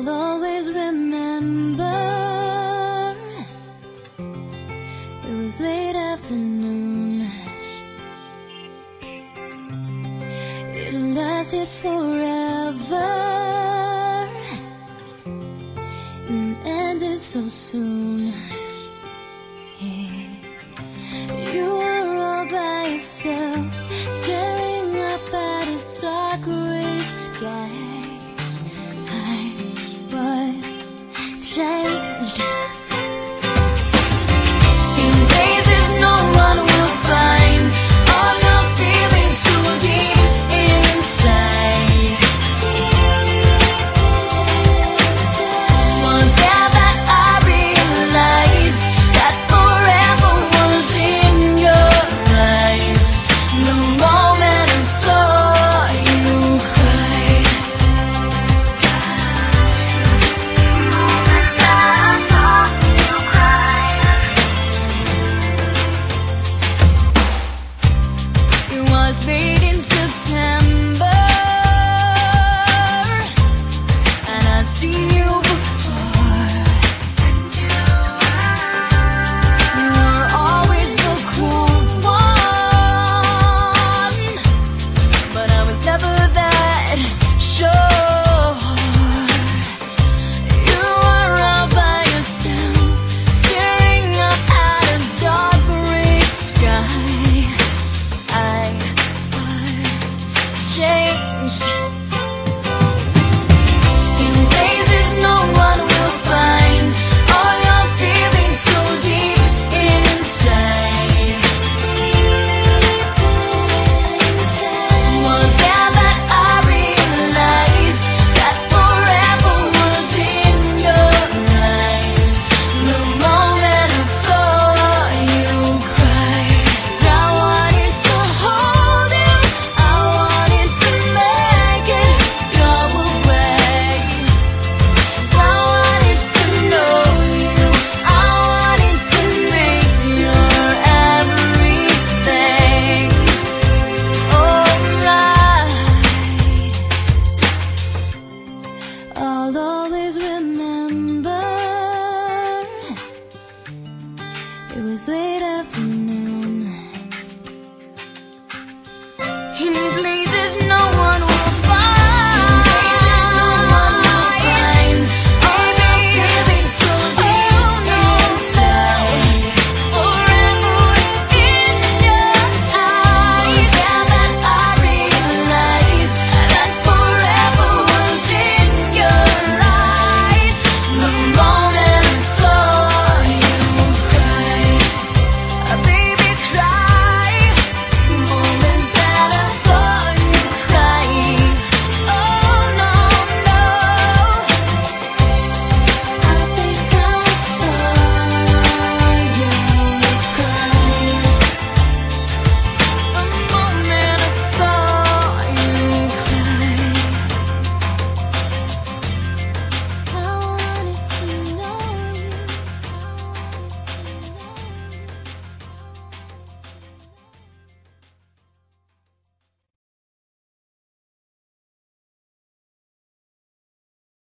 I'll always remember. It was late afternoon. It lasted forever and ended so soon. Yeah. You were all by yourself, staring up at a dark gray sky. I was changed in places no one will find. All your feelings so deep inside. Was there that I realized that forever was in your eyes. The moment I saw you cry. It was late in September, and I've seen you before. You were always the cool one, but I was never that sure. You were all by yourself, staring up at a dark gray sky. I was changed in places no one will find. All your feelings so deep inside. Was there that I realized that forever was in your eyes. The moment I saw you cry, I wanted to hold you, I wanted to make it go away. I wanted to know you, I wanted to make your everything alright. I'll always remember. It was late